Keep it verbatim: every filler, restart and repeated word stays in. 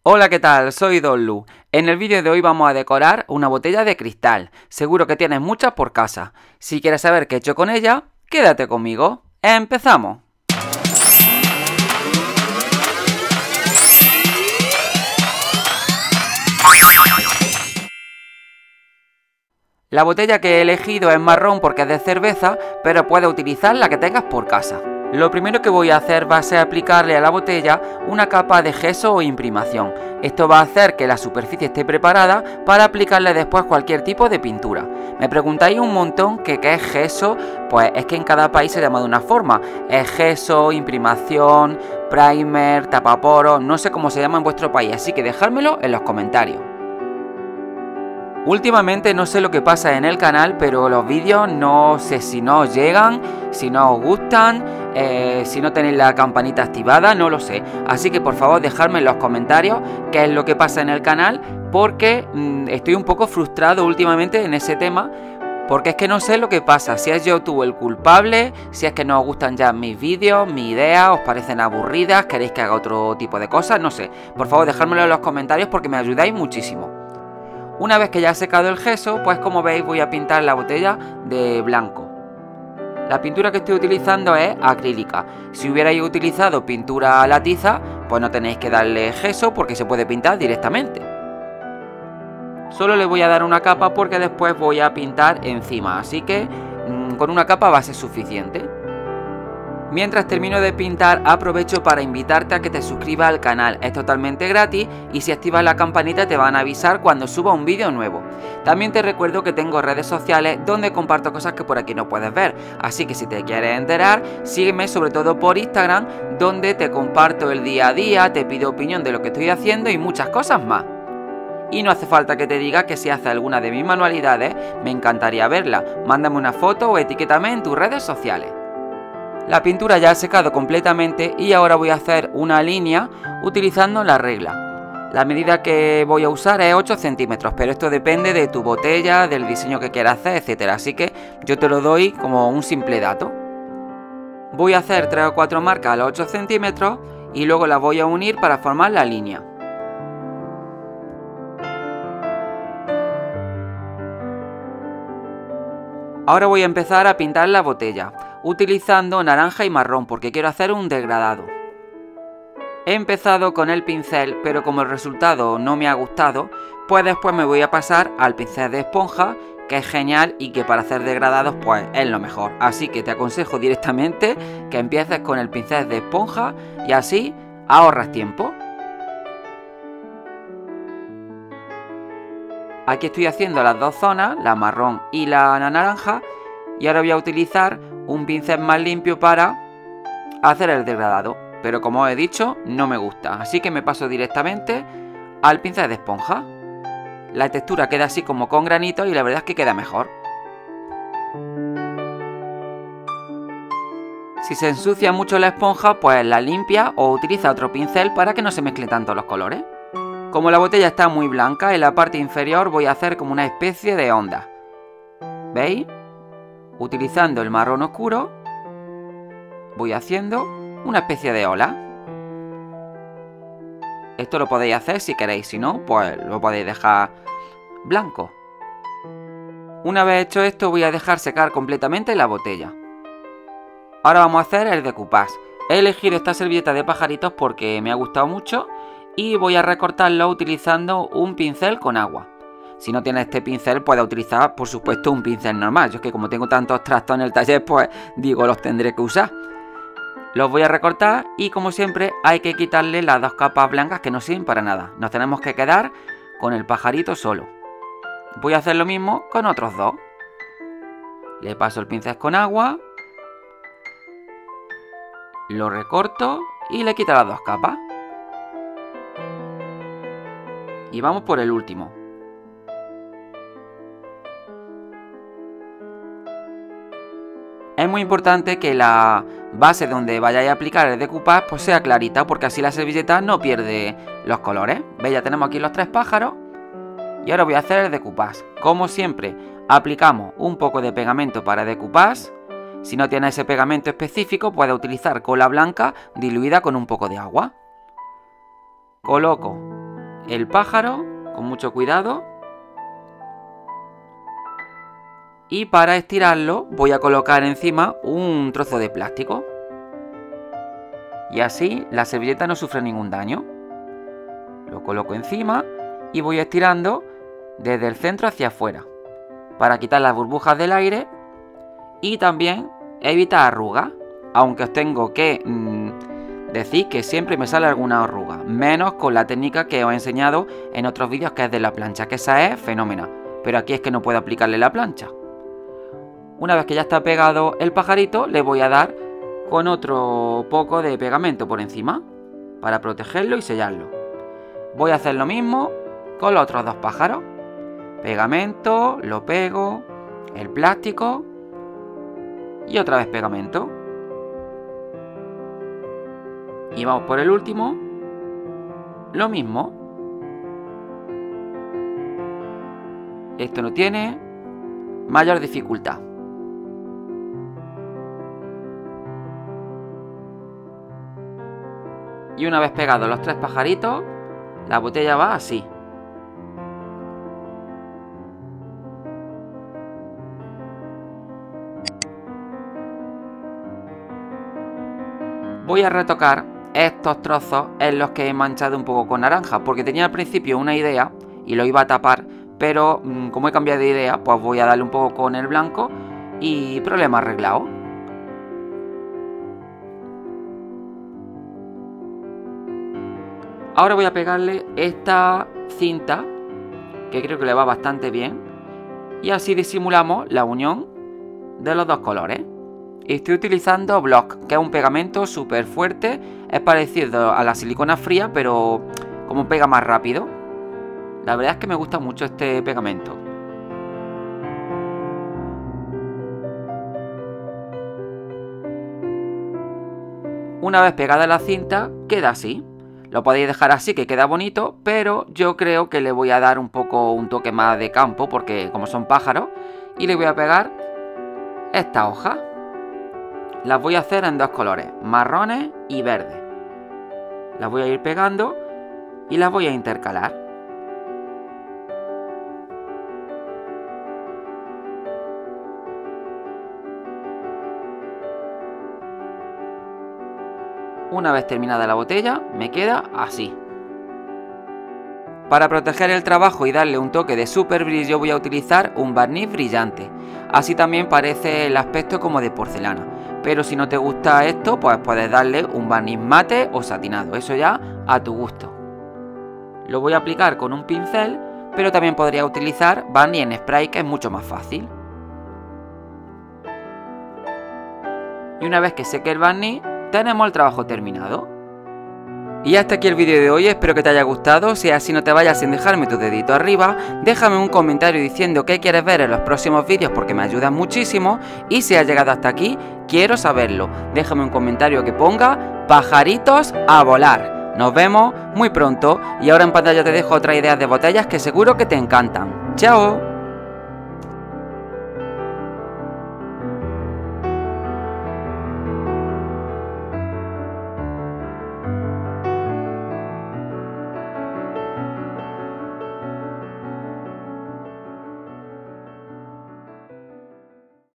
Hola, ¿qué tal? Soy Don Lu. En el vídeo de hoy vamos a decorar una botella de cristal. Seguro que tienes muchas por casa. Si quieres saber qué he hecho con ella, quédate conmigo. ¡Empezamos! La botella que he elegido es marrón porque es de cerveza, pero puedes utilizar la que tengas por casa. Lo primero que voy a hacer va a ser aplicarle a la botella una capa de gesso o imprimación. Esto va a hacer que la superficie esté preparada para aplicarle después cualquier tipo de pintura. Me preguntáis un montón que qué es gesso, pues es que en cada país se llama de una forma. Es gesso, imprimación, primer, tapaporos, no sé cómo se llama en vuestro país, así que dejármelo en los comentarios. Últimamente no sé lo que pasa en el canal, pero los vídeos no sé si no os llegan, si no os gustan, eh, si no tenéis la campanita activada, no lo sé. Así que por favor dejadme en los comentarios qué es lo que pasa en el canal, porque mmm, estoy un poco frustrado últimamente en ese tema, porque es que no sé lo que pasa, si es YouTube el culpable, si es que no os gustan ya mis vídeos, mis ideas, os parecen aburridas, queréis que haga otro tipo de cosas, no sé. Por favor dejádmelo en los comentarios porque me ayudáis muchísimo. Una vez que ya ha secado el gesso, pues como veis voy a pintar la botella de blanco. La pintura que estoy utilizando es acrílica. Si hubierais utilizado pintura a la tiza, pues no tenéis que darle gesso porque se puede pintar directamente. Solo le voy a dar una capa porque después voy a pintar encima, así que mmm, con una capa va a ser suficiente. Mientras termino de pintar, aprovecho para invitarte a que te suscribas al canal, es totalmente gratis y si activas la campanita te van a avisar cuando suba un vídeo nuevo. También te recuerdo que tengo redes sociales donde comparto cosas que por aquí no puedes ver, así que si te quieres enterar, sígueme sobre todo por Instagram, donde te comparto el día a día, te pido opinión de lo que estoy haciendo y muchas cosas más. Y no hace falta que te diga que si haces alguna de mis manualidades, me encantaría verla, mándame una foto o etiquétame en tus redes sociales. La pintura ya ha secado completamente y ahora voy a hacer una línea utilizando la regla. La medida que voy a usar es ocho centímetros, pero esto depende de tu botella, del diseño que quieras hacer, etcétera. Así que yo te lo doy como un simple dato. Voy a hacer tres o cuatro marcas a los ocho centímetros y luego las voy a unir para formar la línea. Ahora voy a empezar a pintar la botella, utilizando naranja y marrón porque quiero hacer un degradado. He empezado con el pincel, pero como el resultado no me ha gustado, pues después me voy a pasar al pincel de esponja, que es genial y que para hacer degradados pues es lo mejor. Así que te aconsejo directamente que empieces con el pincel de esponja y así ahorras tiempo. Aquí estoy haciendo las dos zonas, la marrón y la naranja, y ahora voy a utilizar un pincel más limpio para hacer el degradado. Pero como os he dicho, no me gusta, así que me paso directamente al pincel de esponja. La textura queda así como con granitos y la verdad es que queda mejor. Si se ensucia mucho la esponja, pues la limpia o utiliza otro pincel para que no se mezclen tanto los colores. Como la botella está muy blanca, en la parte inferior voy a hacer como una especie de onda. ¿Veis? Utilizando el marrón oscuro, voy haciendo una especie de ola. Esto lo podéis hacer si queréis, si no, pues lo podéis dejar blanco. Una vez hecho esto, voy a dejar secar completamente la botella. Ahora vamos a hacer el decoupage. He elegido esta servilleta de pajaritos porque me ha gustado mucho y voy a recortarlo utilizando un pincel con agua. Si no tienes este pincel, puedes utilizar, por supuesto, un pincel normal. Yo es que como tengo tantos trastos en el taller, pues digo, los tendré que usar. Los voy a recortar y, como siempre, hay que quitarle las dos capas blancas que no sirven para nada. Nos tenemos que quedar con el pajarito solo. Voy a hacer lo mismo con otros dos. Le paso el pincel con agua, lo recorto y le quito las dos capas. Y vamos por el último. Es muy importante que la base donde vayáis a aplicar el decoupage pues sea clarita, porque así la servilleta no pierde los colores. ¿Veis? Ya tenemos aquí los tres pájaros. Y ahora voy a hacer el decoupage. Como siempre, aplicamos un poco de pegamento para decoupage. Si no tienes ese pegamento específico, puedes utilizar cola blanca diluida con un poco de agua. Coloco el pájaro con mucho cuidado. Y para estirarlo voy a colocar encima un trozo de plástico. Y así la servilleta no sufre ningún daño. Lo coloco encima y voy estirando desde el centro hacia afuera para quitar las burbujas del aire y también evitar arrugas. Aunque os tengo que mmm, decir que siempre me sale alguna arruga, menos con la técnica que os he enseñado en otros vídeos, que es de la plancha, que esa es fenómena. Pero aquí es que no puedo aplicarle la plancha. Una vez que ya está pegado el pajarito, le voy a dar con otro poco de pegamento por encima para protegerlo y sellarlo. Voy a hacer lo mismo con los otros dos pájaros. Pegamento, lo pego, el plástico y otra vez pegamento. Y vamos por el último. Lo mismo. Esto no tiene mayor dificultad. Y una vez pegados los tres pajaritos, la botella va así. Voy a retocar estos trozos en los que he manchado un poco con naranja, porque tenía al principio una idea y lo iba a tapar, pero mmm, como he cambiado de idea, pues voy a darle un poco con el blanco y problema arreglado. Ahora voy a pegarle esta cinta, que creo que le va bastante bien, y así disimulamos la unión de los dos colores. Estoy utilizando Block, que es un pegamento súper fuerte, es parecido a la silicona fría, pero como pega más rápido. La verdad es que me gusta mucho este pegamento. Una vez pegada la cinta, queda así. Lo podéis dejar así, que queda bonito, pero yo creo que le voy a dar un poco un toque más de campo, porque como son pájaros, y le voy a pegar esta hoja. Las voy a hacer en dos colores, marrones y verdes. Las voy a ir pegando y las voy a intercalar. Una vez terminada la botella, me queda así. Para proteger el trabajo y darle un toque de super brillo voy a utilizar un barniz brillante. Así también parece el aspecto como de porcelana. Pero si no te gusta esto, pues puedes darle un barniz mate o satinado. Eso ya a tu gusto. Lo voy a aplicar con un pincel, pero también podría utilizar barniz en spray, que es mucho más fácil. Y una vez que seque el barniz, tenemos el trabajo terminado. Y hasta aquí el vídeo de hoy, espero que te haya gustado. Si así, no te vayas sin dejarme tu dedito arriba, déjame un comentario diciendo qué quieres ver en los próximos vídeos, porque me ayudas muchísimo. Y si has llegado hasta aquí, quiero saberlo. Déjame un comentario que ponga pajaritos a volar. Nos vemos muy pronto y ahora en pantalla te dejo otras ideas de botellas que seguro que te encantan. ¡Chao!